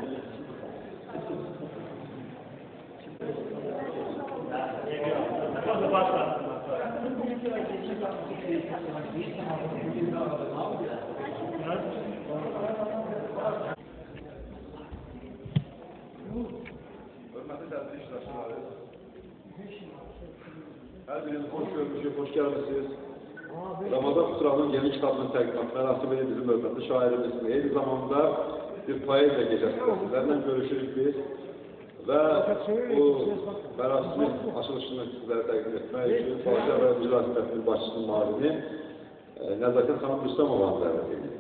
Hörmətli tədbir iştirakçıları, hər biriniz hoş görmüşük, hoş gəlmişsiniz. Ramazan Fıtranın yeni kitabının təqdimat mərasimidir bizim hörmətli şairimiz. Eyni zamanda bir poeziya gecəsində sizlərlə görüşürük biz və bu mərasimin açılışını sizlərə təqdim etmək üçün Faciə və Mücazibətinin başçısının müavini Nəzakət xanım Rüstəmovanı dəvət edirik.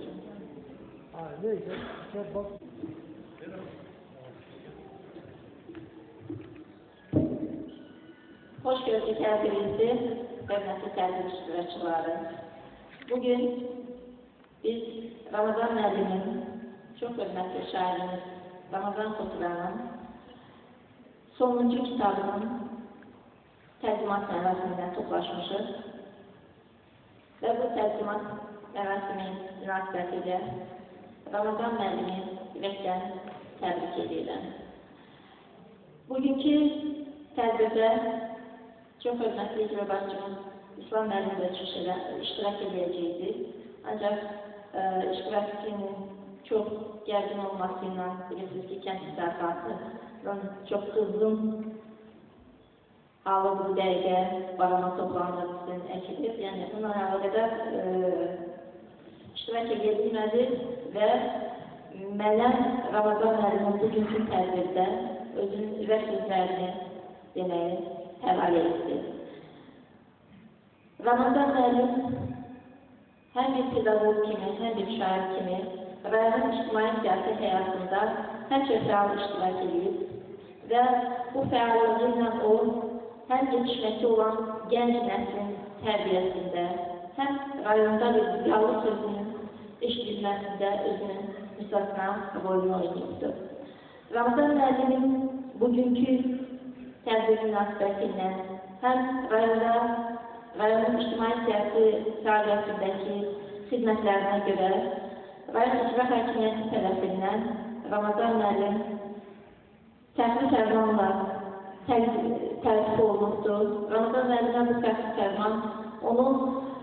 Hoş gördük her birinizi, hörmətli tədbir iştirakçıları. Bugün biz Ramazan müəllimin, çok hörmətli şairimiz Ramazan Fıtranın sonuncu kitabının təqdimat mərasimindən toplaşmışız. Və bu təqdimat mərasimi münasibətilə Ramazan müəllimi ürəkdən təbrik edirəm. Bugünkü tədbirdə çok hörmətli icra başçımız İslam müəllimi də iştirak edəcəkdir. Ancaq iştirakçının çok gərgin olmasıyla bilirsiniz ki, kənd təsərrüfatının çok qızğın halı bu dəqiqə barama toplantısı əkilir. Yəni bununla əlaqədar iştirak edə bilmədi və mənə Ramazan müəllimin bugünkü tədbirdə özünün ürək sözlərini deməyi həvalə etdi. Ramazan müəllim həm bir pedagog kimi, həm bir şair kimi rayonun ictimai siyasi həyatında həmişə fəal iştirak edib və bu fəallığı ilə o həm yetişməkdə olan gənc nəslin tərbiyəsində, həm rayonda bir ziyalı sözünün eşidilməsində özünün müstəsna rolunu oynayıbdır. Ramazan müəllimin bugünkü tədbir münasibətilə həm rayonun ictimai siyasi fəaliyyətindəki xidmətlərinə görə rayon icra hakimiyyəti tərəfindən Ramazan müəllim fərqli fərmanla tərtib olunubdur. Ramazan müəllimə bu fərqli fərman onun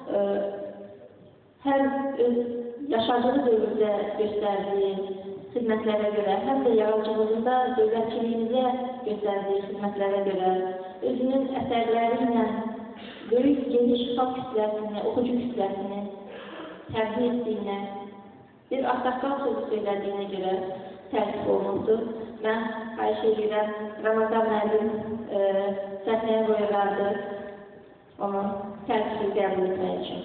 həm öz yaşadığı dövrdə göstərdiyi xidmətlərə görə, həm də yaradıcılığında dövlətçiliyimizə göstərdiyi xidmətlərə görə, özünün əsərləri ilə böyük geniş xalq kütləsini, oxucu kütləsini təbliğ etdiyinə, bir ağsaqqal sözü söylədiyinə görə tərtib olunubdur. Mən xahiş edirəm, Ramazan müəllim səhnəyə qoyulardı onu tərtibi qəbul etmək üçün.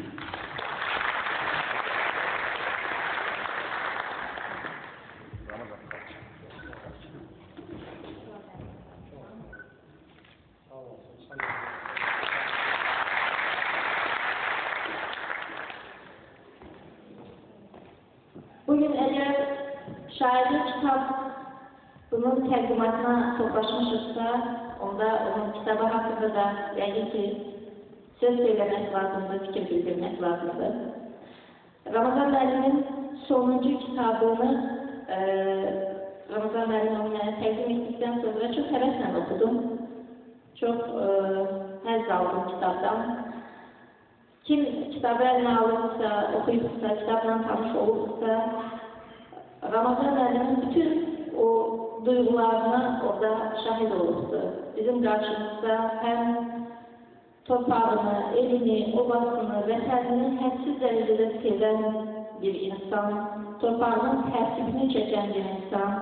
Bugün eğer şairlik kitabının təqdimatına toplaşmışızsa, onda onun kitabı haqqında da yəqin ki, söz söyləmək lazımdır, fikir bildirmək lazımdır. Ramazan müəllimin sonuncu kitabını Ramazan müəllim onu təqdim etdikdən sonra çox həvəslə oxudum. Çox həzz aldım kitabdan. Kim kitabı əlinə alıbsa, oxuyubsa, kitabla tanış olubsa, Ramazan müəllimin bütün o duyğularına orada şahid olubdur. Bizim qarşımızda həm torpağını, elini, obasını, vətənini hədsiz dərəcədə sevən bir insan, torpağının tərsibini çəkən bir insan,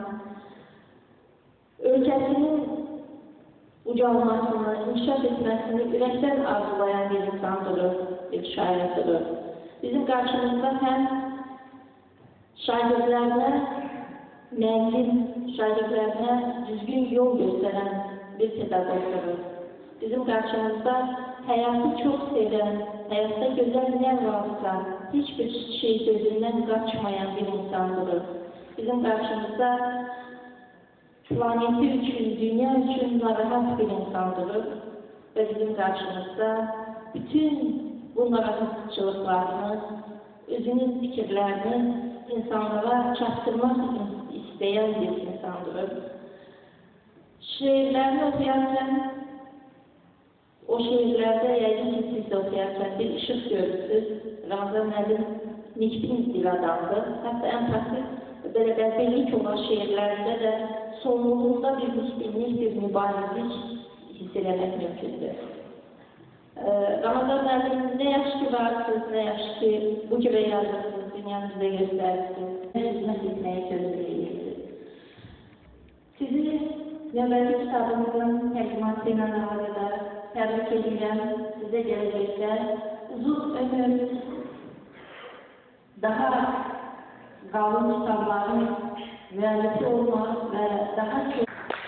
ölkəsinin ucalmasını, inkişaf etməsini ürəkdən arzulayan bir insandır, bir şairdir. Bizim qarşımızda həm şagirdlərinə müəllim, şagirdlərinə düzgün yol göstərən bir pedagogdur. Bizim qarşımızda həyatı çox sevən, həyatda gözəl nə varsa, heç bir şey gözündən qaçmayan bir insandır. Bizim qarşımızda planeti üçün, dünya üçün narahat bir insandır və bizim qarşımızda bütün bu narahatçılıqlarını, özünün fikirlərini insanlara çatdırmaq istəyən bir insandır. Şeirlərini oxuyarkən, o şeirlərdə yəqin ki, siz də oxuyarkən bir işıq görürsünüz. Ramazan müəllim nikbin dil adamdır. Hətta ən pratik belə qəzbellik olan şeirlərdə də sonluğunda bir nikbinlik, bir mübarizlik hiss eləmək mümkündür. Ramazan müəllim, nə yaxşı ki varsınız, nə yaxşı ki bu gibi yazırsınız, dünyanı bizə göstərsiniz. Hizmet etməyə gözləyirsiniz. Sizi növbəti kitabımızın təqdimatı ilə əlaqədar təbrik edirəm. Sizə gələcəkdə uzun ömür, daha qalın kitabların müəllifi olmaq və daha çox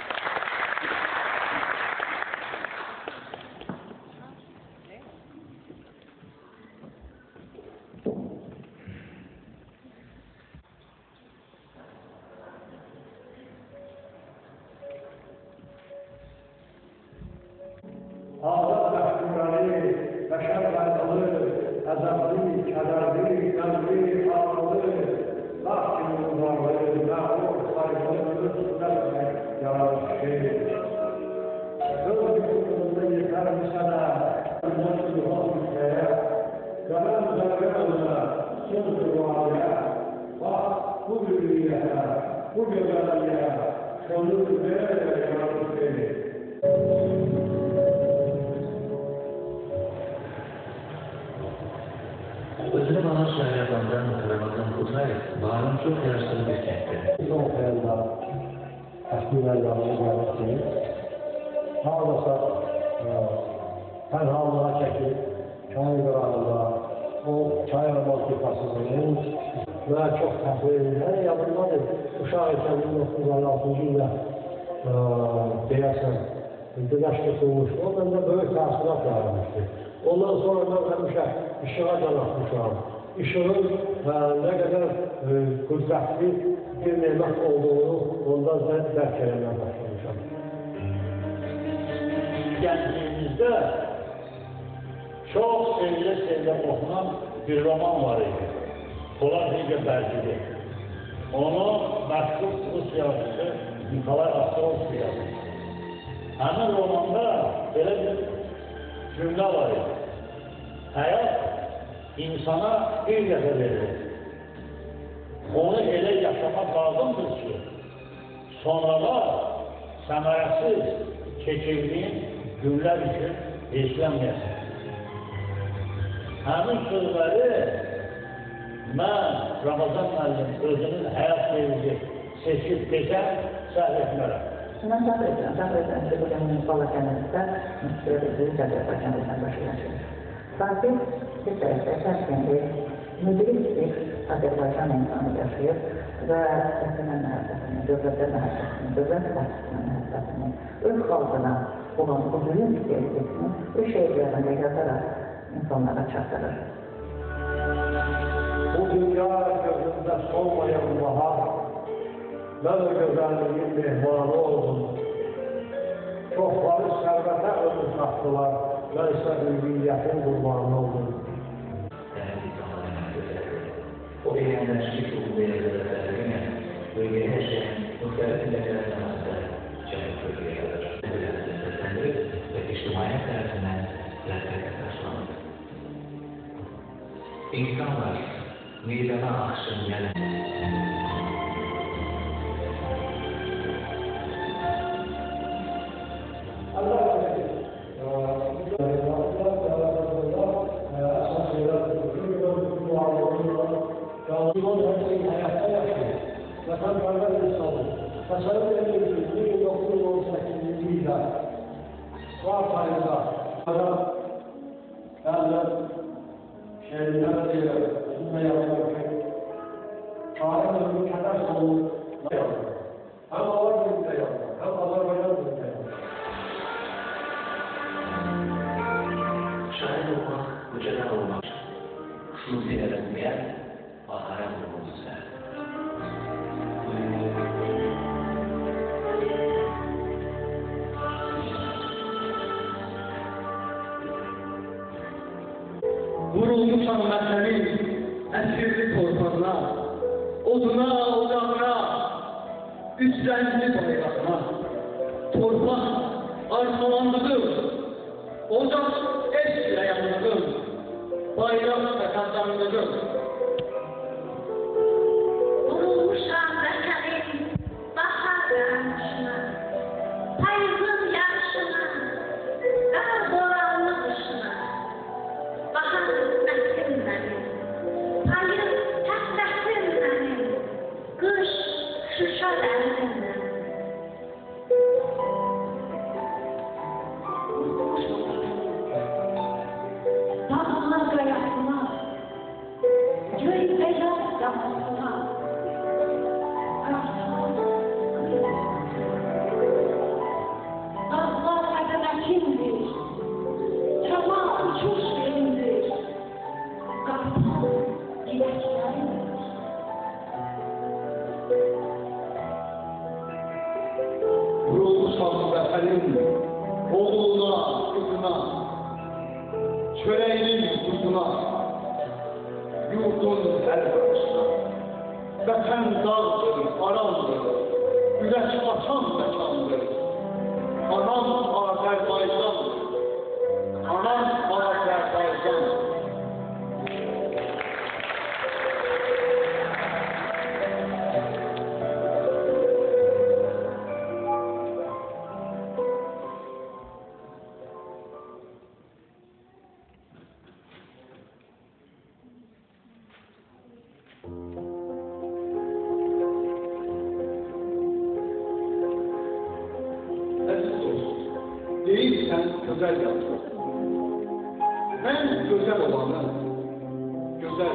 Azad məşğulları, bəşər qaydalı, əzəbli, kədərli, qəmli, ağrılı, dağ kimi umarlı, məğrur, sayılı, özürlər yaratışır. Öz yükümüzdə yetər mi sənə, ümmet yuhan ülkəyə, qələm zərrə özünə, söz duvarıya, bax bu bürüyyətə, bu gözəlliyə, könül ver yaratışır. Özünü bana söyleyenlerden Ramazan Kutay, bağım çok yarıştığı bir kentte. Son oxuyanlar, təsvirlərlərini gəlmişdir. Hardasa tənhalığa çəkib, çay qırağında, o çay romantikasının və çox təxliyindən yadındadır. Uşaq ikən 1956-cı ildə deyəsən, güləş tutulmuşdu. O məndə böyük təsirat yaranmışdı. Ondan sonra mən həmişə işığa can atmışam. İşığın nə qədər qüdrətli bir nemət olduğunu ondan dərk eləməyə başlamışam. Gəncliyimizdə çox sevilə oxunan bir roman var idi. Polad Rigə Bərgili. Onu məşhur Rus yazıcı Nikolay Ostrovskiy yazır. Həmin romanda belə bir cümlə var idi. Həyat insana bir dəfə verilir. Onu elə yaşamaq lazımdır ki, sonrada səmərəsiz keçirdiyin günlər üçün izlənməyəsin. Həmin sözləri mən Ramazan müəllim özünün həyat sevgi seçib desəm, səhv etmərəm. Mən səhv edirəm ki, bugün Bala kəndimizdə müstəqilliyi Cəbriyat kəndimizdən başlayacaq. Sanki bir tərəfdə kəndində müdrik Azərbaycan insanı yaşayır və vətənə məhəbbətini, dövlətə məhəbbətini, dövlət başçısına məhəbbətini, öz xalqına olan bu büyük sevgisini öz şeirlərində yazaraq insanlara çatdırır. Bu dünya gözündə solmayan bahar, mən o gözəlliyin mehmanı oldum. Çoxları sərvətə ömür satdılar, mən isə ülviyyətin qurbanı oldum. O eğlencelik uygulayacağı tercihine bölgeye yaşayan muhtelif ülkelerden arasında cennet bölgeye kalır. Bölgede seslendirip ve içtimaiyet tarafından rehberle karşılanır. İnsanlar meydana akşam gelen Yolun hepsini hayatta yaşıyor. Vatandaşlar insanı. Tasarım edildiği 1918 yılda Şubat ayında ben şehirler diye sizinle yapıyorum ki çağrı ömrü kadar sonunu yapıyorum. Hem Ağlar birlikte yapıyorum, hem Azerbaycan birlikte yapıyorum. şair olmak, hocadan olmak, hususi öğrenmeyen bahara vurulmuşsa. Vurulmuşam vətənin əsirli torpağına, oduna, ocağına, üç renkli bayrağına, torpaq arxalandığım, ocaq eşklə yandığım, bayraq və kazandığım. Vurulmuşam vətənin bahar yanışına, payızın yarışına, qar boranlı qışına. Bahar qismətim mənim, payız təsbətim mənim, qış şuşa dənizim mənim. Dağlar qayasına, göy beyaz yamasına, dağlar əzəmətimdir, səma uçuş yerimdir, qartal diləklərimdir. Vurulmuşam vətənin oğluna, qızına, çörəyinin tuzuna, yurdun hər qarışına. Vətən dağdır, aramdır, ürək atan məkandır. Anam Azərbaycandır, anam Azərbaycandır. Değilsen güzel yaptın. Ben güzel olanı, güzel.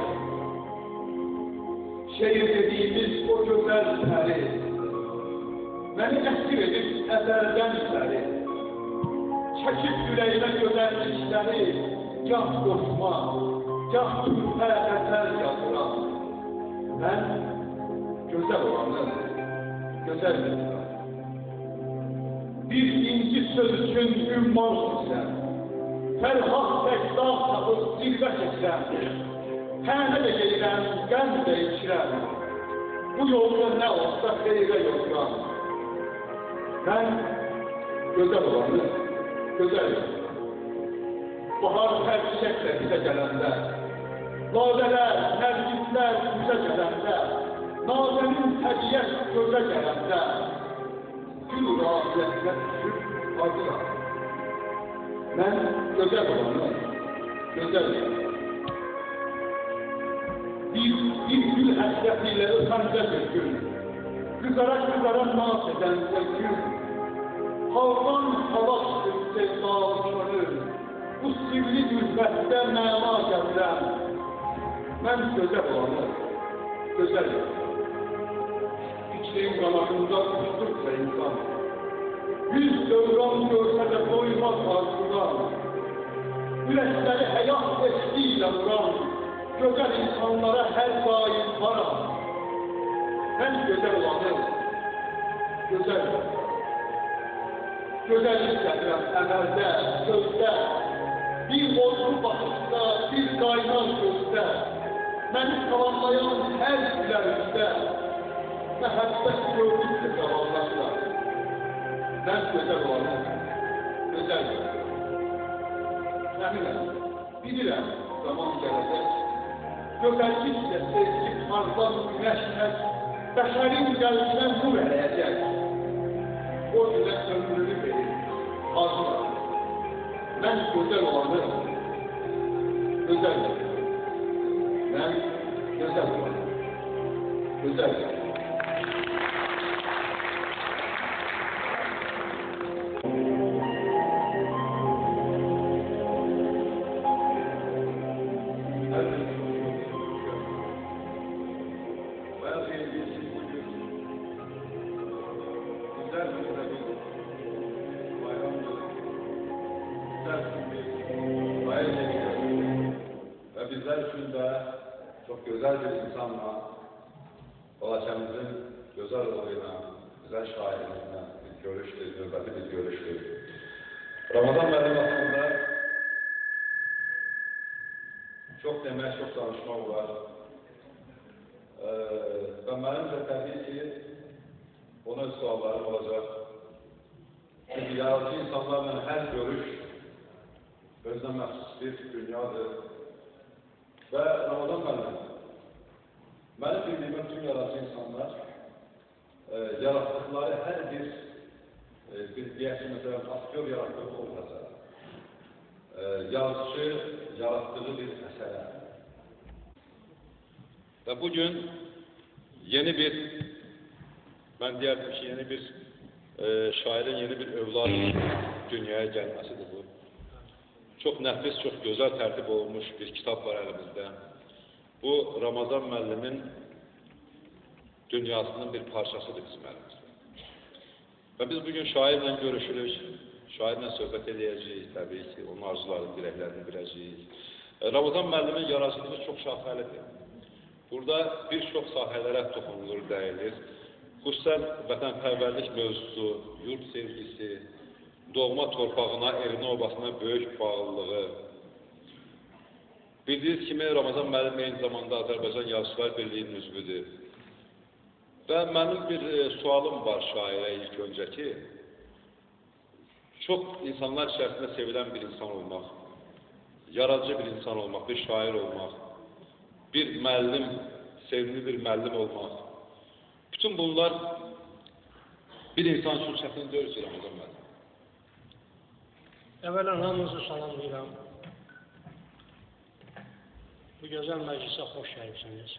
Şehir dediğimiz o güzel peri, beni esir edip ezelden beri, çekip yüreğime güzellikleri, gah koşma, gah türpe eser yazıram. Ben güzel olanı, güzel yaptım. Bir inci söz için ümman isen, Ferhat Bekdağ tapıp zirvə çəksən, tənə də gelirəm, qəm də içirəm, bu yolda nə olsa xeyrə yoldan. Mən gözəl olanı, gözəl yapıram. Bahar hər çiçəklə bizə gələndə, ladələr, nərgizlər bizə gələndə, nazənin təbiyyət gözə gələndə, gül rahiyetine düşüp acılar. Ben güzel olanı, güzel yapıyorum. Bir gül həsretiyle ötəndə bir gün, kızara naz eden bir gün, haldan hava çıxıb sevdalıqları, bu sirli gülbətdə məna gəlirəm. Mən güzel olanı, güzel yapıyorum. İçtiğim kanadında uçtukça insan, yüz dövran görse de doymaz arzudan, yürekleri hayat eşliğiyle vuran, güzel insanlara her daim varam. Ben güzel olanı, güzel olanı. Güzellik getirem emelde, sözde, bir bozdu bakışta, bir kaynar gözde, beni tamamlayan her gülerlikte, məhəbbət gördükcə zavallarlar. Mən gözəl olanım, gözəl olanım. Əminəm, bilirəm, zaman gələcək. Gözəlliklə sevgi pardan güneşmək, bəşərin qəlbinə nur ələyəcək. O günə ömrünü verir, arzular. Mən gözəl olanım, gözəl olanım. Mən gözəl olanım, gözəl olanım. Ve bizler için de çok güzel bir insanla, Balaçamızın güzel olayına, güzel şairimizle bir görüştür, nöbeti bir görüştür. Ramazan benim aslında çok demək, çok danışmaq var. Və mənimcə təbii ki, o özünə məxsus bir dünyadır. Və Ramazan müəllim, mənim bildiyimə bütün yaradıcı insanlar yaratdıkları hər bir deyək ki, məsələn, aktyor yaratdığı olmasa, yazıcı yarattığı bir əsərə. Və bugün yeni bir, mən deyərdim ki, yeni bir şairin yeni bir övlad dünyaya gəlməsidir bu. Çox nəfis, çox gözəl tərtib olunmuş bir kitab var əlimizdə. Bu, Ramazan müəllimin dünyasının bir parçasıdır bizim əlimizdə. Və biz bugün şairlə görüşürük, şairlə söhbət edəcəyik, təbii ki, onun arzularını, dirəklərini biləcəyik. Ramazan müəllimin yaradıcılığı çox şaxəlidir. Burada bir çox sahələrə toxunulur, dəyilir. Xüsusən vətənpərvərlik mövzusu, yurt sevgisi, doğma torpağına, evinə, obasına böyük bağlılığı. Bildiyiniz kimi, Ramazan müəllim eyni zamanda Azərbaycan Yazıçılar Birliyinin üzvüdür. Və mənim bir sualım var şairə ilk öncə ki, çox insanlar içərisində sevilən bir insan olmaq, yaradıcı bir insan olmaq, bir şair olmaq, bir müəllim, sevimli bir müəllim olmaq. Bütün bunlar bir insan üçün çətin deyil ki, Ramazan müəllim. Əvvələn hamınızı salamlayıram. Bu gözəl məclisə xoş gəlibsiniz.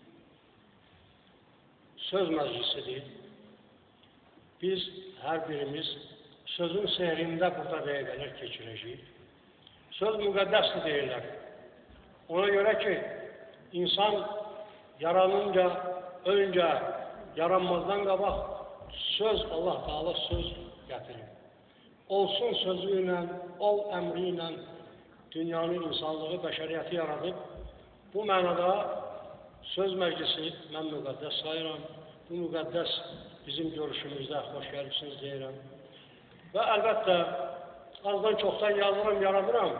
Söz məclisidir. Biz hər birimiz sözün sehrində burada dəqiqələr keçirəcəyik. Söz müqəddəsdir deyirlər. Ona görə ki, insan yaranınca, öncə, yaranmazdan qabaq söz, Allah Teala söz gətirir. Olsun sözü ilə, ol əmri ilə dünyanı, insanlığı, bəşəriyyəti yaradıb. Bu mənada söz məclisi mən müqəddəs sayıram. Bu müqəddəs bizim görüşümüzdə xoş gəlibsiniz deyirəm. Və əlbəttə, azdan çoxdan yazıram, yaradıram.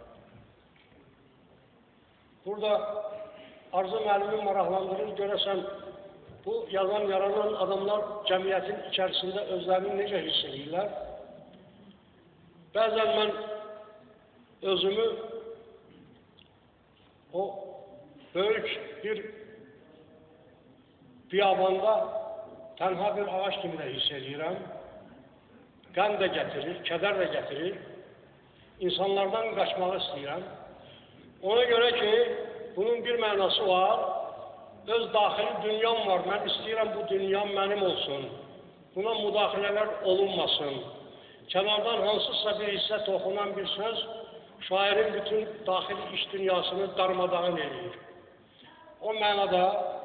Burada Arzu müəllimi maraqlandırır, görəsən, bu yazan, yaradan adamlar cəmiyyətin içərisində özlərini necə hiss edirlər? Bəzən mən özümü o böyük bir biyabanda tənha bir ağaç kimi də hiss edirəm. Qəm də gətirir, kədər də gətirir. İnsanlardan qaçmağı istəyirəm. Ona görə ki, bunun bir mənası var. Öz daxili dünyam var. Mən istəyirəm bu dünyam mənim olsun. Buna müdaxilələr olunmasın. Kənardan hansısa bir hissə toxunan bir söz şairin bütün daxili iş dünyasını darmadağın edir. O mənada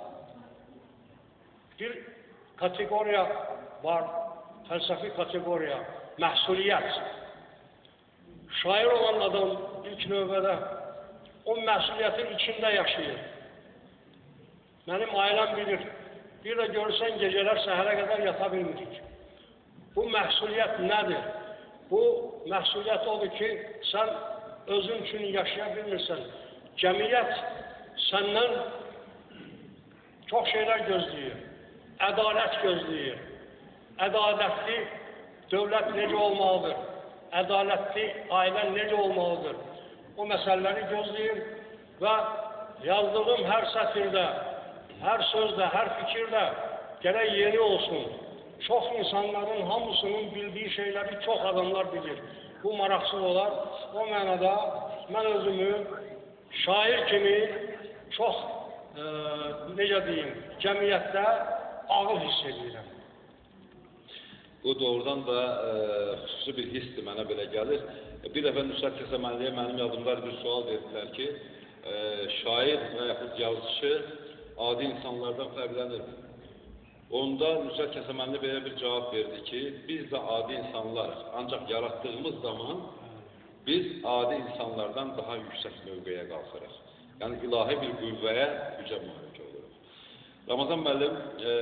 bir kategoriya var, fəlsəfi kategoriya, məhsuliyyət. Şair olan adam ilk növbədə o məsuliyyətin içində yaşayır. Mənim ailəm bilir, bir də görürsən gecələr səhərə qədər yata bilmirik. Bu məhsuliyyət nədir? Bu məhsuliyyət odur ki, sən özün üçün yaşaya bilmirsən. Cəmiyyət səndən çox şeylər gözləyir. Ədalət gözləyir. Ədalətli dövlət necə olmalıdır? Ədalətli ailən necə olmalıdır? O məsələləri gözləyir və yazdığım hər sətirdə, hər sözdə, hər fikirdə gərək yeni olsun. Çox insanların hamısının bildiyi şeyləri çox adamlar bilir. Bu maraqsız olar. O mənada mən özümü şair kimi çox, necə deyim, cəmiyyətdə ağır hiss edirəm. Bu doğrudan da xüsusi bir hissdir, mənə belə gəlir. Bir dəfə Nusrat Kəsəmənliyə mənim yadımda bir sual verdilər ki, şair və yaxud yazıcı adi insanlardan fərqlənir. Onda Nusrat Kəsəmənli belə bir cavab verdi ki, biz də adi insanlarıq. Ancaq yaratdığımız zaman biz adi insanlardan daha yüksək mövqeyə qalxırıq. Yəni ilahi bir qüvvəyə, gücə malik oluruq. Ramazan müəllim,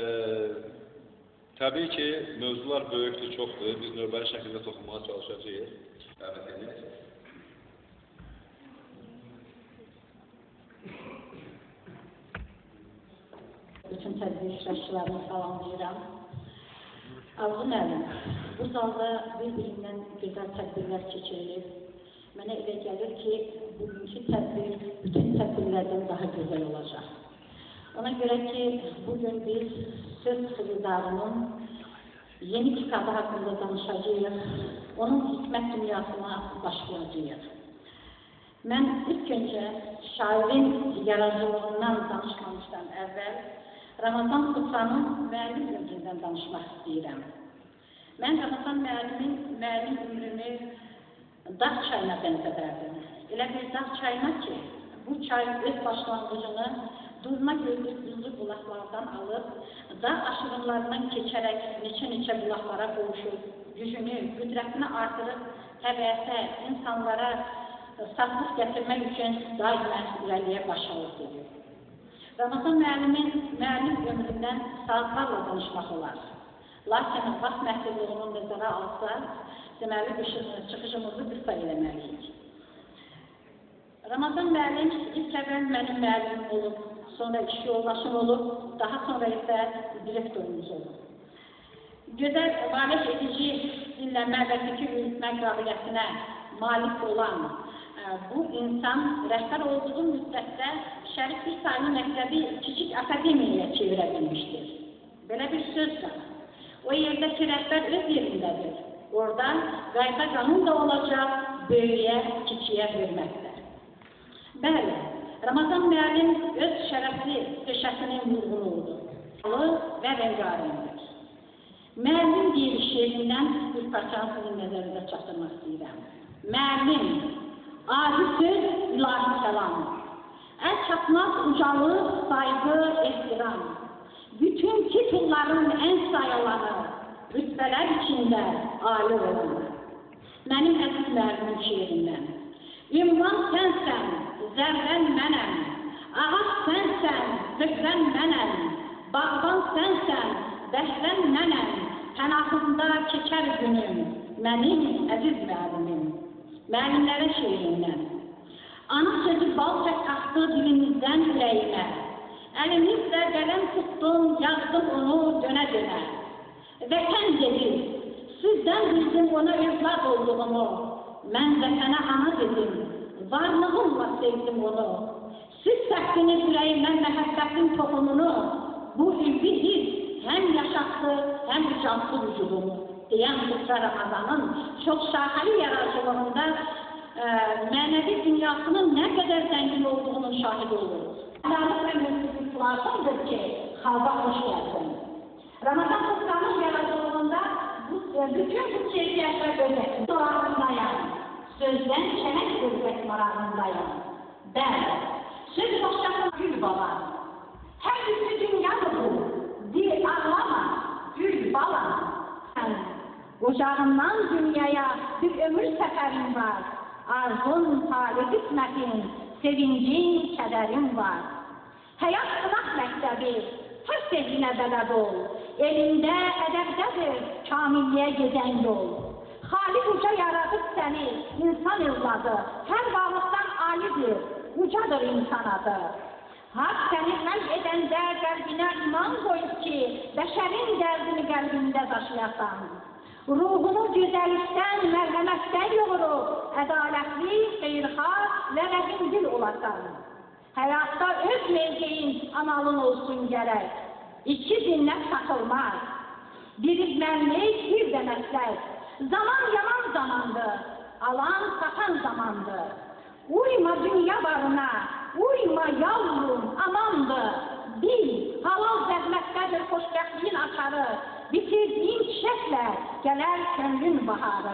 təbii ki, mövzular böyükdür, çoxdur. Biz növbəli şəkildə toxunmağa çalışacağıq. Dəvət edirik. Bütün tədbir iştirakçılarını salamlayıram. Arzu müəllim, bu zalda bir-birindən gözəl tədbirlər keçirilir. Mənə elə gəlir ki, bugünkü tədbir bütün tədbirlərdən daha gözəl olacaq. Ona görə ki, bugün biz Söz Xilidarının yeni kitabı haqqında danışacağıq, onun hikmət dünyasına başlayacağıq. Mən ilk öncə şairin yaradıcılığından danışmamışdan əvvəl Ramazan Kutranın müəllim ömründən danışmaq istəyirəm. Mən Ramazan müəllim ömrünü dağ çayına bənzədərdim. Elə bir dağ çayına ki, bu çay öz başlanğıcını durma gözlü buzlu bulaqlardan alıb, dağ aşırımlarından keçərək neçə bulaqlara qovuşur, gücünü, qüdrətini artırıb, təbiətə, insanlara sağlıq gətirmək üçün daimən irəliyə başarılıq edir. Ramazan müəllim ömründən saatlarla danışmaq olar. Lakin vaxt məhdudluğunu nəzərə alsa, deməli çıxışımızı qısa eləməliyik. Ramazan müəllim ilk əvvəl mənim müəllimim olub, sonra iş yoldaşım olub, daha sonra isə direktorumuz olub. Gözəl, valih edici dinləmə və fikir yürütmə qabiliyyətinə malik olan bu insan rəhbər olduğu müddətdə Şərif İsa'lı məktəbi kiçik akademiyaya çevirə bilmişdir. Belə bir söz var. O yerdəki rəhbər öz yerindədir. Orada qayda qanun da olacaq, böyüyə, kiçiyə hörmətlə. Bəli, Ramazan müəllim öz şərəfli peşəsinin vurğunu oldu və rəngarəngdir. Müəllim deyil şeirindən bir parçasını nəzərində çatdırmaq istəyirəm. Müəllim, adi söz, ilahi kəlam, əl çatmaz ucalıq, saygı, ehtiram, bütün titulların ən sayılanı, rütbələr içində ali olanı. Mənim əziz müəllimin şeirindən. Ünvan sənsən, zərrən mənəm, ağac sənsən, zöhrən mənəm, bağban sənsən, bəhrən mənəm, pənahında keçər günüm, mənim əziz müəllimim. Müəllimlərə şeirindən. Ana sözü bal çək axdı dilimizdən ürəyimə. Əlimizlə qələm tutdum, yazdım onu dönə-dönə. Vətən dedim, sizdən bildim ona evlad olduğumu. Mən vətənə ana dedim, varlığımla sevdim onu. Siz səktiniz ürəyimdən məhəbbətin toxumunu. Bu ilgi his həm yaşatdı, həm cansız vücudumu. Deyən Kutra Ramazan'ın çox şaxəli yaradıcılığında mənəvi dünyasının nə qədər zəngin olduğunun şahidi oluruz. Tarih və müziklik lazımdır ki, xalqa xoş gəlsin. Ramazan Kutranın yaradıcılığında bütün bu keyfiyyətlər öyrətin. Marağındayım, sözdən çənək görmək marağındayım. Bəli, söz başlasın gül bala. Hər üstü dünyadır bu, dil ağlama, gül bala. Ocağından dünyaya bir ömür səfərin var. Arzun, talih qismətin, sevincin, kədərin var. Həyat sınaq məktəbi, hər sevginə bələd ol. Elində, ədəbdədir, kamilliyə gedən yol. Xaliq uca yaradıb səni, insan evladı. Hər varlıqdan alidir, ucadır insan adı. Hak səni xəlq edəndə qəlbinə iman qoyub ki, bəşərin dərdini qəlbində daşıyasan. Ruhunu gözəllikdən, mərhəmətdən yoğurub, ədalətli, xeyirxah və rəhimdil olasan. Həyatda öz mevceyin analın olsun gərək. İki zinnət satılmaz. Bir izmənlik, bir də məslək. Zaman yaman zamandır, alan satan zamandır. Uyma dünya barına, uyma yavrum, amandır. Bil, halal zəhmətdədir xoşbəxtliyin açarı. Bitirdiyin çiçəklə gələr könlün baharı.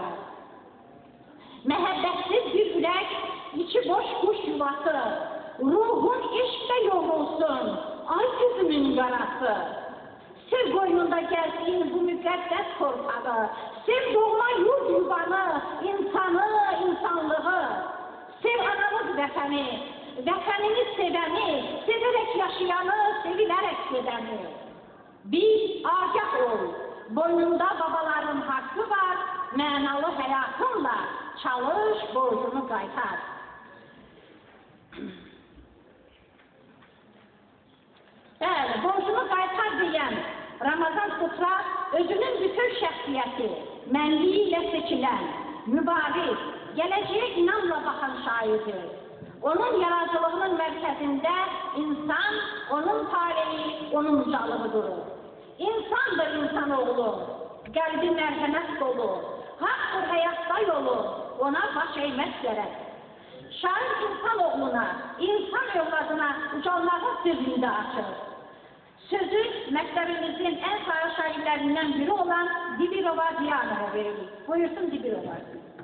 Məhəbbətsiz bir ürək, içi boş kuş yuvası. Ruhun eşqdə yoğulsun, ay gözümün qarası. Sev qoynunda gəlsin bu müqəddəs torpağı. Sev doğma yurd yuvanı, insanı, insanlığı. Sev anamız vətəni, vətənini sevəni, severək yaşayanı, sevilərək gedəni. Bil, agah ol, boynunda babaların haqqı var, mənalı həyatınla çalış, borcunu qaytar. Bəli, borcunu qaytar deyən Ramazan Kutra özünün bütün şəxsiyyəti, mənliyi ilə seçilən, mübariz, geleceğe inanla baxan şairdir. Onun yaradıcılığının mərkəzində insan, onun taleyi, onun ucalığı durur. İnsandır insanoğlu, qəlbi mərhəmət dolu, haqdır həyatda yolu, ona baş eğmək gərək. Şair insanoğluna, insan övladına ucalmağı sirrində açır. Sözü məktəbimizin ən sayı şairlərindən biri olan Dibirova Diyanova verilir. Buyursun Dibirova.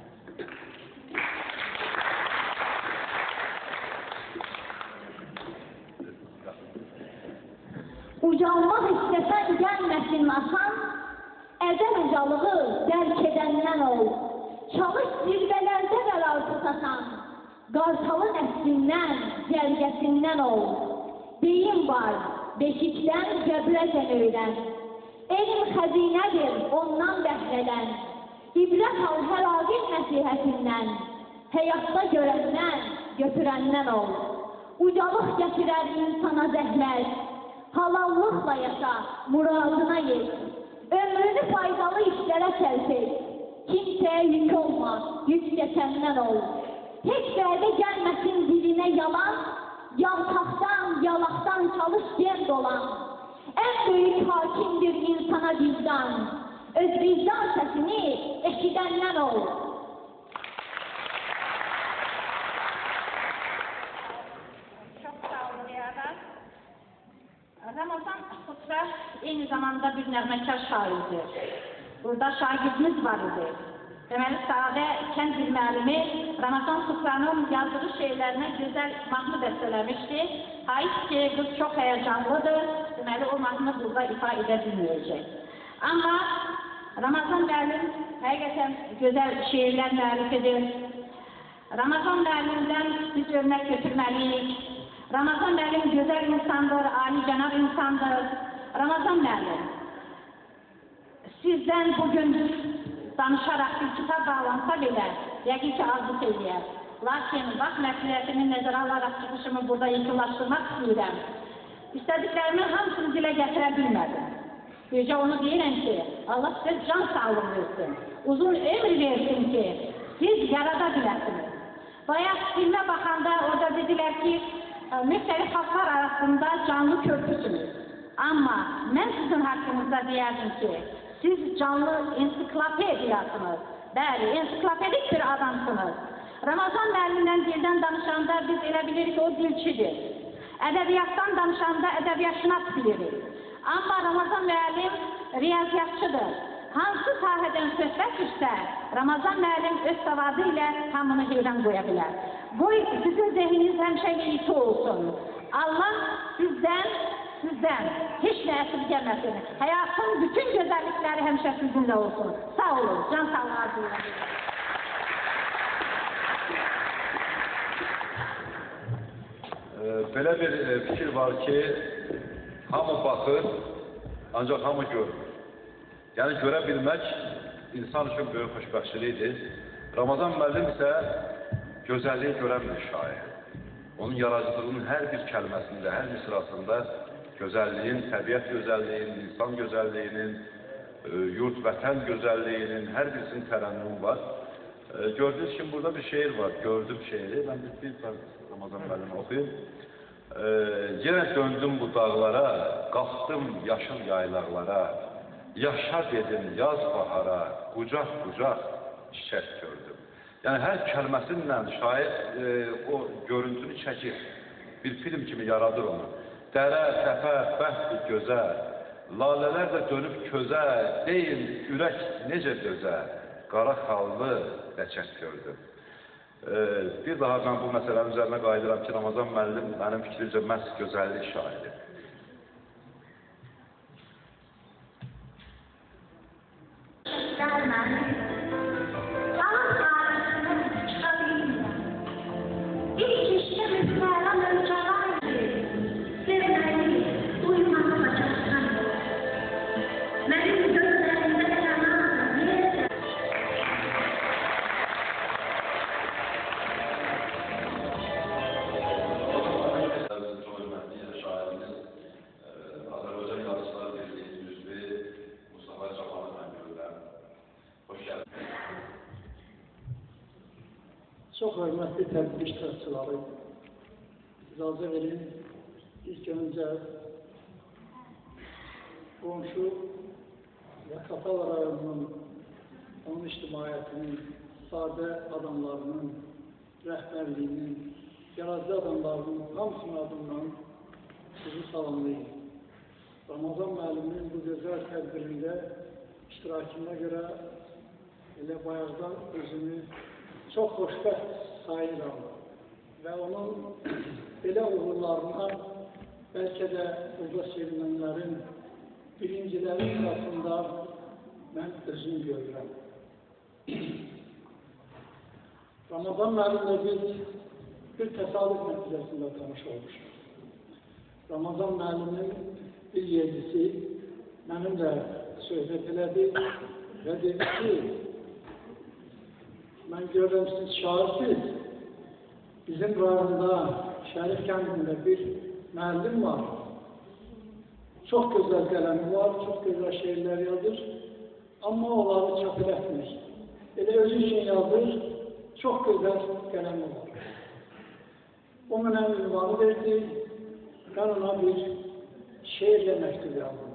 Ucalmaq istəsən gəlməsin asan, əzəl ucalığı dərk edəndən ol. Çalış zirvələrdə bəral tutasan, qartalın əslindən, gəlgəsindən ol. Deyim var, beşikdən qəbrəcən öyrən. Elm xəzinədir, ondan bəhrələn. İbrət al hər agil nəsihətindən, həyatda görəndən, götürəndən ol. Ucalıq gətirər insana zəhmət, halallıqla yaşa, muradına yet. Ömrünü faydalı işlərə sərf et. Kimsəyə yük olma, yük keçəndən ol. Heç vədə gəlməsin dilinə yalan, yaltaqdan, yalaqdan çalış yer dolan. Ən böyük hakimdir insana vicdan, öz vicdan səsini eşidəndən ol. Çok sağ olun Riyada. Ramazan Kutra aynı zamanda bir nəğməkar şairdir. Burada şagirdimiz var idi. Deməli, Sadə Kənd Dil müəllimi Ramazan Kutranın yazdığı şeylərinə gözəl mahnı bəstələmişdi. Hayıf ki, qız çox həyəcanlıdır. Deməli, o mahnını burada ifa edə bilməyəcək. Amma Ramazan müəllim həqiqətən gözəl şeirlər müəllif edir. Ramazan müəllimdən biz örnək götürməliyik. Ramazan müəllim gözəl insandır, alicənab insandır. Ramazan müəllim, sizdən bugün danışaraq bir kitab bağlansa belə, yəqin ki, arzut eləyər. Lakin vaxt məsuliyyətini nəzərə alaraq çıxışımı burada yekunlaşdırmaq istəyirəm. İstədiklərimin hamısını dilə gətirə bilmədim. Bircə onu deyirəm ki, Allah sizə can sağlığı versin, uzun ömür versin ki, siz yarada biləsiniz. Bayaq filmə baxanda orada dedilər ki, müxtəlif xalqlar arasında canlı köprüsünüz. Amma mən sizin haqqınızda deyərdim ki, siz canlı ensiklopediyasınız. Bəli, ensiklopedik bir adamsınız. Ramazan müəllimdən dildən danışanda biz elə bilirik ki, o dilçidir. Ədəbiyyatdan danışanda ədəbiyyatşünas bilirik. Amma Ramazan müəllim riyaziyyatçıdır. Hansı sahədən söhbət etsə, Ramazan müəllim öz savadı ilə hamını heyran qoya bilər. Qoy sizin zehniniz həmişə yeyiti olsun. Allah sizdən heç nə əsirgəməsin. Həyatın bütün gözəllikləri həmişə sizinlə olsun. Sağ olun, can sağlığı arzulayın. Belə bir fikir var ki, hamı baxır, ancaq hamı görür. Yəni, görə bilmək insan üçün böyük xoşbəxtçilikdir. Ramazan müəllim isə gözəlliyi görən bir şair. Onun yaradıcılığının hər bir kəlməsində, hər misrasında gözəlliyin, təbiət gözəlliyinin, insan gözəlliyinin, yurt, vətən gözəlliyinin, hər birisinin tərənnümü var. Gördüğünüz kimi burada bir şeir var, gördüm şeiri. Ben bir Ramazan müəllimi oxuyum. Yenə döndüm bu dağlara, qalxdım yaşıl yaylaqlara, yaşa dedim yaz bahara, qucaq qucaq çiçək gördüm. Yəni hər kəlməsinlə şair o görüntünü çəkir, bir film kimi yaradır onu. Dərə, təpə, bəxtdir gözə, lalələr də dönüb közə, deyin ürək necə dözə, qara xallı ləçək gördüm. Bir daha mən bu məsələnin üzərinə qayıdıram ki, Ramazan müəllim mənim fikrimcə məhz gözəllik şairi. Çok hörmətli tədbir iştirakçıları, icazə verin, ilk önce qonşu Zaqatala rayonunun, onun ictimaiyyətinin, sadə adamlarının, rəhbərliyinin, yaradıcı adamlarının hamısının adından sizi salamlayın. Ramazan müəllimin bu gözəl tədbirində iştirakına görə elə bayaqdan özümü çox xoşbəxt sayıram və onun belə uğurlarına bəlkə də burada sevinənlərin birinciləri sırasında mən özüm görürəm. Ramazan müəllimlə biz bir təsadüf nəticəsində tanış olmuşuz. Ramazan müəllimin bir yerlisi mənimlə söhbət elədi və dedi ki, mən görürəm siz şairsiniz, bizim rayonda, Şərif kəndində bir müəllim var, çox gözəl qələmi var, çox gözəl şeirlər yazır, amma onları çap elətmir. Elə özü üçün yazır, çox gözəl qələmi var. O mənə ünvanı verdi, mən ona bir şeirlə məktub yazdım.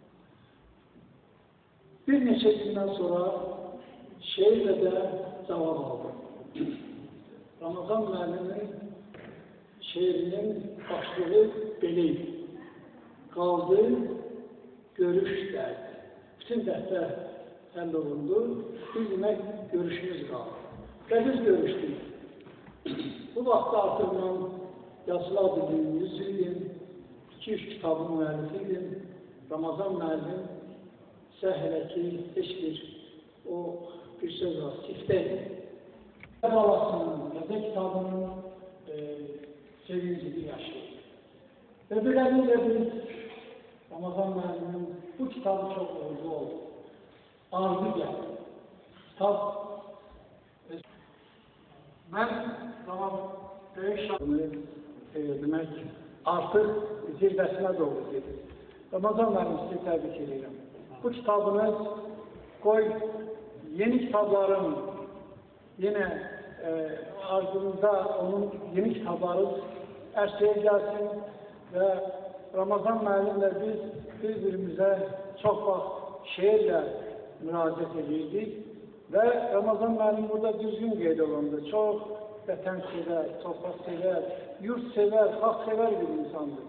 Bir neçə gündən sonra şeirlə də cavab aldım. Ramazan müəllimin şeirinin başlığı beləydi. Qaldı, görüş dərdi. Bütün dəftər həll olundu, bir demək görüşümüz qaldı. Və biz görüşdük. Bu vaxtda artıq mən yazılı adiliyim, 100 idim, 2-3 kitabın müəllifiydim. Ramazan müəllim sə hələ ki, heç bir söz var, siftəydi. Balasının, yazı kitabının sevincini yaşayır. Ve beləliklə biz Ramazan müəllimin bu kitabı çox uğurlu oldu. Arzu gəldi. Kitab mən böyük şahını demək artıq zirvəsinə doğru gedir. Ramazan müəllim sizi təbrik edirəm. Bu kitabınız qoy yeni kitabların yine ardında onun yeni kitabları ərsəyə gəlsin və Ramazan müəllimlə biz bir-birimizə çox vaxt şeirlə müraciət edirdik və Ramazan müəllim burada düzgün qeyd olundu. Çox vətən sevər, torpaq sevər, yurt sevər, xalq sevər bir insandır.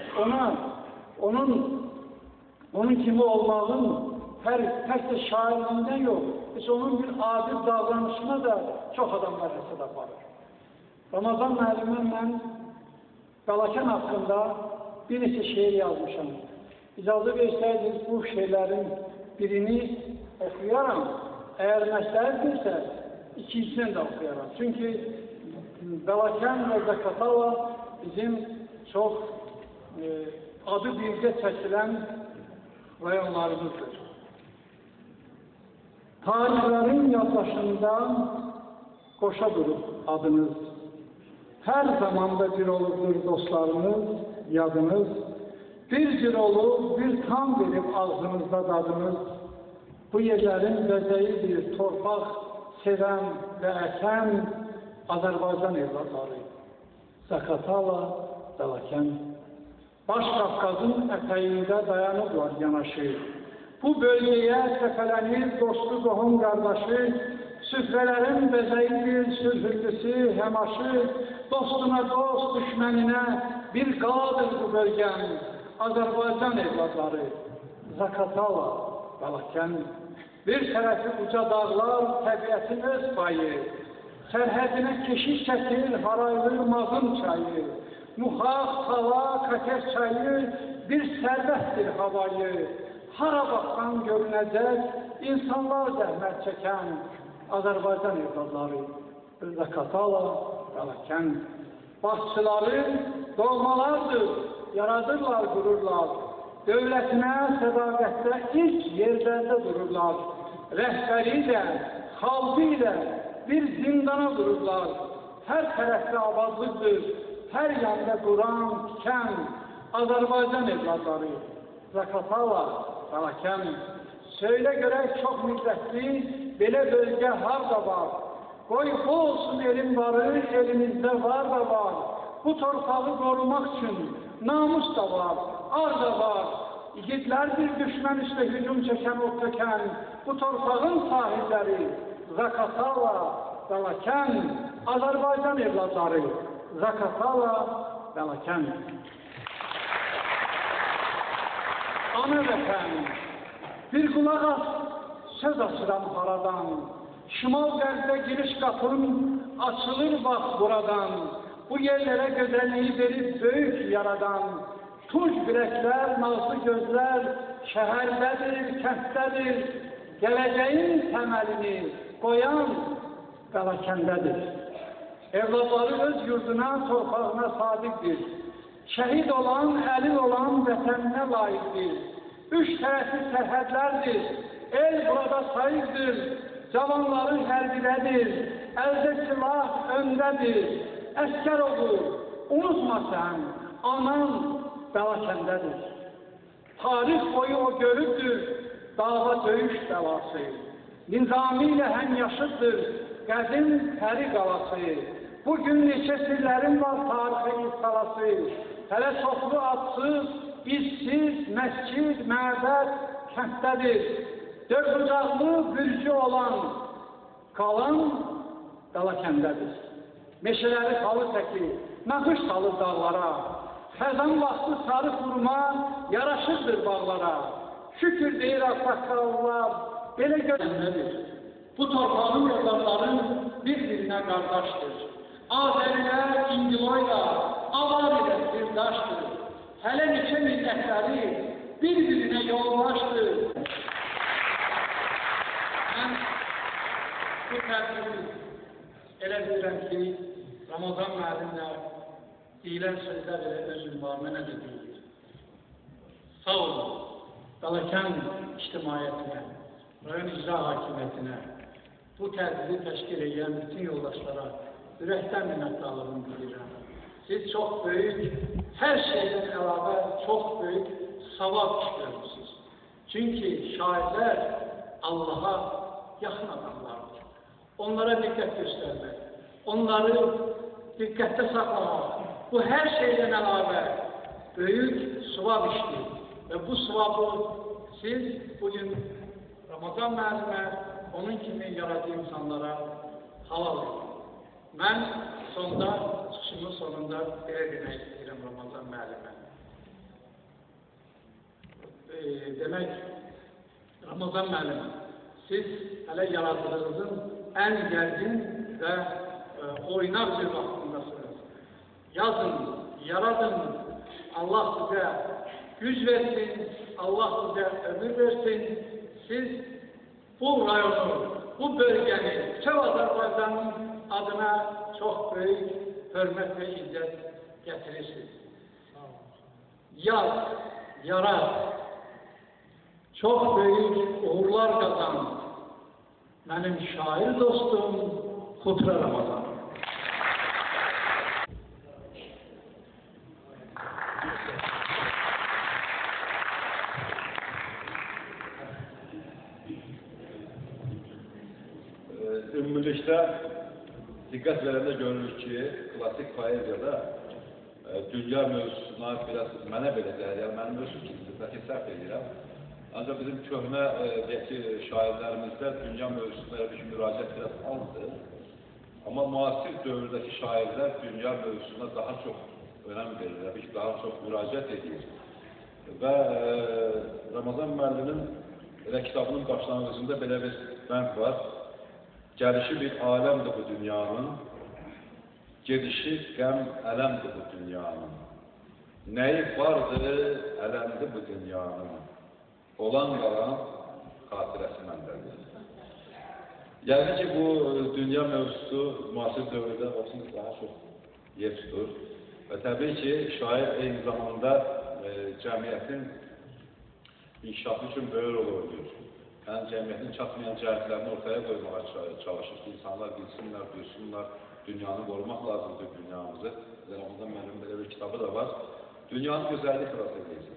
Onun kimi olmağın təkcə şairliğindən yox, onun bir adil davranışına da çox adamlar hesab aparır. Ramazan müəllimə mən Balakən haqqında bir neçə şeir yazmışam. İcazə versəydiniz bu şeirlərin birini oxuyaram. Əgər məsləhətdirsə, ikincisini də oxuyaram. Çünki Balakən və Zaqatala bizim çox adı bircə çəkilən rayonlarımızdır. Tarihlərin yaddaşında qoşa durub adınız. Hər zamanda bir olubdur dostlarınız, yadınız. Bir cür olub, bir tam verib ağzınızda dadınız. Bu yerlərin bəzəyidir torpaq sevən və əkən Azərbaycan evlatları. Zaqatala, Balakən. Baş Qafqazın ətəyində dayanıblar yanaşı. Bu bölgeye səfələnir dostu qohum qardaşı, süfrələrin bəzəyidir sülhürlüsü həmaşı, dostuna dost, düşməninə bir qadır bu bölgən, Azərbaycan evladları, Zaqatala, Balakən. Bir tərəfi uca dağlar, təbiətin öz payı, sərhədinə keşiş çəkir, haraylır mazın çayı, Muxaq, Tala, Kates çayı, bir sərvətdir havayı, hara baxsan görünəcək, insanlar zəhmət çəkən Azərbaycan evladları, Zaqatala, Balakən. Başçıları doğmalardır, yaradırlar, qururlar. Dövlətinə, sədaqətdə ilk yerlərdə dururlar. Rəhbəri ilə, xalqı ilə bir zindana dururlar. Hər tərəfdə abadlıqdır, hər yanda Quran, tikən Azərbaycan evladları, Zaqatala, Balakən. Söylə görək çox müddətli belə bölgə harda var. Qoy bu olsun elin varı, elimizde var da var. Bu torpağı korumak için namus da var, ar da var. Yiğitlerdir düşman üstə hücum çeken, ot döken, bu torpağın sahipleri, Zakatala, Balaken, Azerbaycan evlatları, Zakatala, Balaken. Ana vətən, bir kulak as, söz açıram haradan. Şimal-qərbdə giriş qapım açılır bax buradan. Bu yerlere güzelliği verip büyük yaradan. Tunç bilekler, nazlı gözler, şehirdedir, kentdedir. Geleceğin temelini koyan Qalakəndedir. Evlatları öz yurduna, torpağına sadıqdır. Şehit olan, elil olan vətəninə layıqdır. Üç tərəfi sərhədlərdir. El burada sayıqdır. Cavanları hərbilədir. Əldə silah öndədir. Əskər olur. Unutma sən, anan Qalakəndedir. Tarix boyu o görübdür. Dava döyüş belası. Nizamiyle hemyaşıttır. Qədim pəri qalası. Bugün neçəsilərin var tarihi instalası. Hələ çoxlu atsız, izsiz, məscid, məbəd kəndədir. Dörd-bucaqlı bürcü olan qalan Qalakəndedir. Meşələri halı təki, məxış salır dağlara. Xəzan vaxtı sarı xurma yaraşırdır bağlara. Şükür deyir ağsaqqallar, belə görünmədir. Bu torpağın yazarları bir-birinə qardaşdır. Azərilər İngiloyla, Avar ilə sirdaşdır. Hələ neçə millətləri bir-birinə yoldaşdır. Mən bu tədbiri elə bilirəm ki, Ramazan müəllimlə deyilən sözlər elə özüm var, mənə də deyir. Sağ olun, Qalakən ictimaiyyətinə, rayon icra hakimiyyətinə, bu tədbiri təşkil edən bütün yoldaşlara ürəkdən minnətdarlığımı bildirirəm. Siz çox böyük, hər şeydən əlavə çox böyük savab iş görürsünüz. Çünki şairlər Allaha yaxın adamlardır. Onlara diqqət göstərmək, onları diqqətdə saxlamaq, bu hər şeydən əlavə böyük savab işdir. Və bu savabı siz bugün Ramazan müəllimə, onun kimi yaradıcı insanlara halal edin. Mən sonda, çıxışımın sonunda belə demək istəyirəm Ramazan müəllimə. Demək, Ramazan müəllimə, siz hələ yaradıcılığınızın ən gərgin və oynar bir vaxtındasınız. Yazın, yaradın, Allah sizə güc versin, Allah sizə ömür versin. Siz bu rayonu, bu bölgəni, bütün Azərbaycanın adına çox böyük hörmət və izzət gətirirsiniz. Yaz, yarar, çox böyük uğurlar qazan, mənim şair dostum Xutra Ramazan. Ümumilikdə diqqət verəndə görürük ki, klasik poeziyada dünya mövzusuna biraz mənə belə gəlir, yəni mənim öz fikrimdə səhv edirəm. Ancaq bizim köhnə şairlərimizdə dünya mövzusuna bir müraciət biraz azdır. Amma müasir dövrdəki şairlər dünya mövzusuna daha çox önəm verirlər, daha çox müraciət edir. Və Ramazan müəllimin kitabının başlanğıcında belə bir bənd var. Gəlişi bir aləmdir bu dünyanın, gedişi qəm ələmdir bu dünyanın. Nəyi vardır, ələmdir bu dünyanın. Olan qalan xatirəsi məndədir. Yəni ki, bu dünya mövzusu müasir dövrdə olsun daha çox yer tutur. Və təbii ki, şair eyni zamanda cəmiyyətin inkişafı üçün böyük rol oynuyor. Yəni, cəmiyyətin çatmayan cəhətlərini ortaya qoymağa çalışır ki, insanlar bilsinlər, duysunlar, dünyanı qorumaq lazımdır, dünyamızı. Ramazan müəllimin belə bir kitabı da var. Dünyanın gözəlliyi xilas edəcək.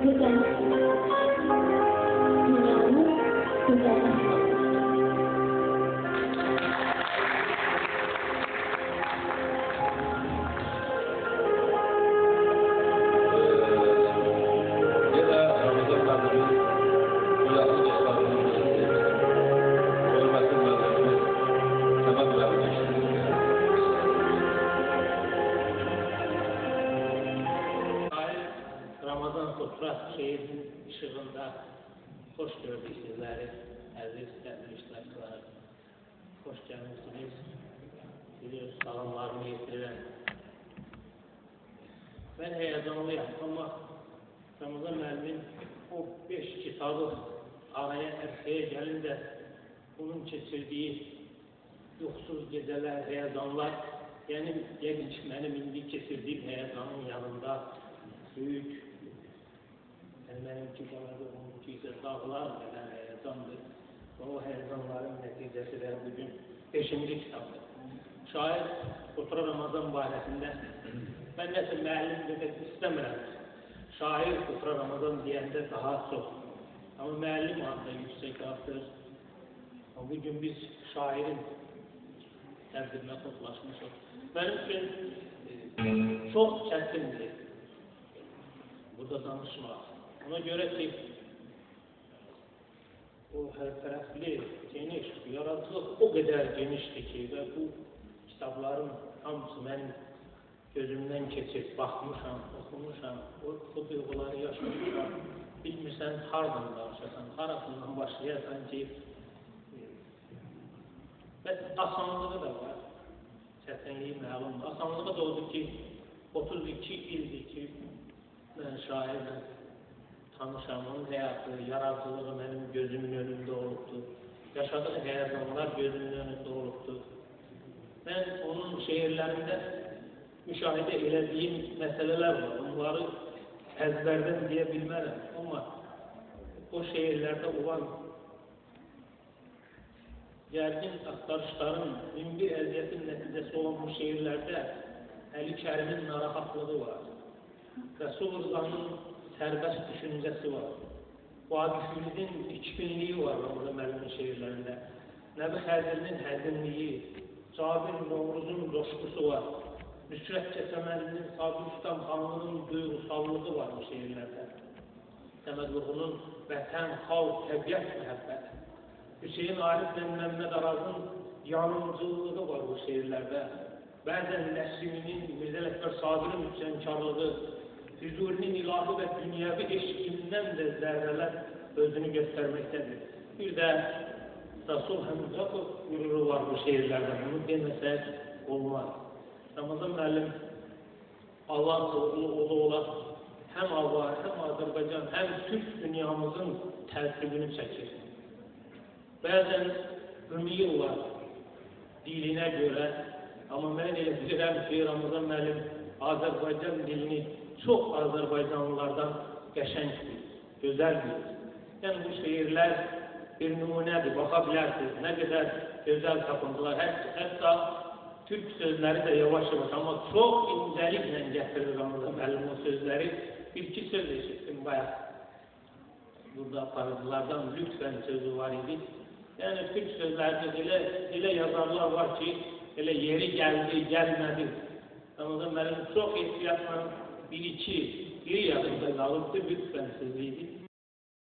gözəl dünyanın gözəlliyi. Şehrin ışığında hoş gördük sizleri, aziz değerli iştirakçılar. Hoş gelmişsiniz. Biliyoruz, salamlarımı getirirəm. Ben heyecanlıyım ama Ramazan müəllimin o 5 kitabı araya ərsəyə gəlində onun keçirdiği yoxsuz gecələr, heyecanlar, yani mənim indi keçirdiyim heyecanın yanında büyük. Yani benimki kadar onunki ise dağlar kadar heyecandır. O heyecanların neticesi de bugün 5. kitaptır. Şair Kutra Ramazan bahisinde ben nəsə müəllim demek istemiyorum. Şair Kutra Ramazan diyende daha çok. Ama müəllim adında yüksek addır. Ama bugün biz şairin təbdirine toplaşmışız. Benim için çok çətindir burada danışmaq. Ona göre ki o her taraflı, geniş, yaratıcılık o kadar genişti ki ve bu kitapların hamısı benim gözümden geçip bakmışam, okumuşam, o duyguları yaşamışam. Bilmirsən hardan danışasan, harasından başlayasan ki ve asanlığı da var, çətinliyi məlum. Asanlığı da oldu ki 32 ildir ki ben şairle tanışam, onun hayatı, yaratıcılığı benim gözümün önünde olubdu. Yaşadığı heyecanlar gözümün önünde olubdu. Ben onun şehirlerinde müşahede edildiğim meseleler var. Onları ezberden diyebilmem ama o şehirlerde olan gergin aktarışların binbir eziyetin neticesi olan bu şehirlerde Əli Kərimin narahatlığı var. Resulullah'ın serbest düşüncesi var. Vagif Ülid'in içkinliği var orada Məlimin şehirlerinde. Nəbi Xəzir'in həzinliği, Cabir Novruz'un coşkusu var. Nüsret Kesemeli'nin, Sabri Üstam Hanlı'nın duygusallığı var bu şehirlerde. Səməd Vurğun'un vətən, xalq, təbiət məhəbbəti. Hüseyin Arif ve Mehmet Araz'ın yanımcılığı var bu şehirlerde. Bəzən Nəsriminin, Mirzə Əkbər Sabir'in üsyankarlığı, Füzuri'nin ilahi ve dünyevi eşkinden de zerreler özünü göstermektedir. Bir de Resul Hamzakov gururu var bu şehirlerde. Bunu demesek olmaz. Ramazan müəllim Allah oğlu olan hem Allah, hem Azerbaycan, hem Türk dünyamızın tertibini çekir. Bazen ümid var diline göre ama ben elə bilirəm ki Ramazan müəllim Azerbaycan dilini çok Azerbaycanlılardan geçençdir, güzeldir. Yani bu şehirler bir numunedir, bakabilirsiniz. Ne kadar güzel tapıntılar. Hatta Türk sözleri de yavaş yavaş ama çok incelikle getirir Ramazan müəllim o sözleri. Bir iki söz eşittim bayağı. Burada parızlardan lütfen sözü var idi. Yani Türk sözlerde öyle yazarlar var ki öyle yeri geldi, gelmedi. Ramazan müəllim çok ihtiyatla biri yakında kalıptı, lütfen sözüydü.